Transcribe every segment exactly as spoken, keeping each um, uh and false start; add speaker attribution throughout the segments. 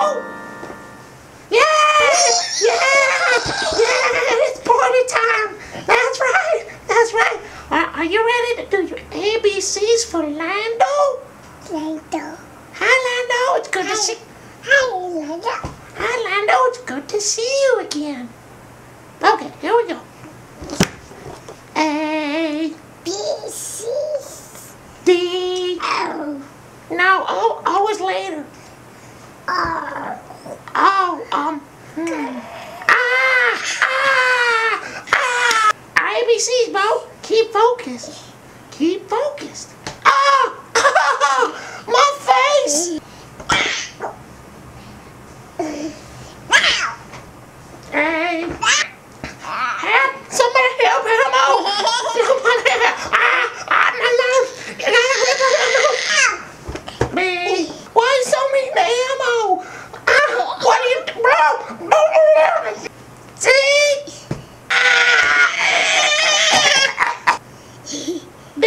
Speaker 1: Yeah! Yeah! Yeah! It's party time! That's right! That's right! Are, are you ready to do your A B Cs for Lando?
Speaker 2: Lando.
Speaker 1: Hi, Lando. It's good
Speaker 2: Hi.
Speaker 1: to see.
Speaker 2: Hi, Lando.
Speaker 1: Hi, Lando. It's good to see you again. Okay, here we go. A,
Speaker 2: B, C,
Speaker 1: D.
Speaker 2: O,
Speaker 1: No, O, O is later.
Speaker 2: R.
Speaker 1: Oh, um, hmm. Ah, ah, ah. A B Cs, Bo. Keep focused. Keep focused. Ah, my face. Hey, help! Somebody help him! Oh, somebody help! Ah, ah, my nose! B. Why so many ammo? Ah, what are you, bro? C. Ah. D.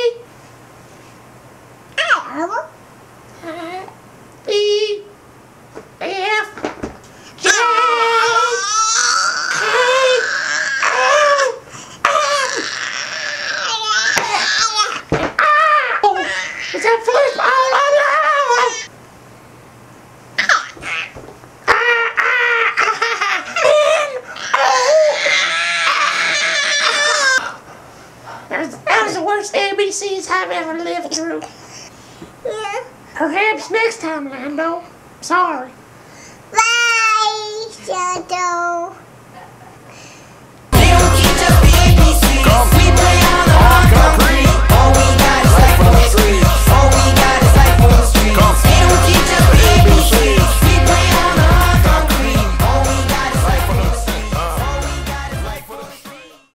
Speaker 2: L.
Speaker 1: E. F. J. Is that first all over? That was the worst A B Cs I've ever lived through.
Speaker 2: Yeah.
Speaker 1: Perhaps next time, Lando. Sorry.
Speaker 2: Bye, Shadow.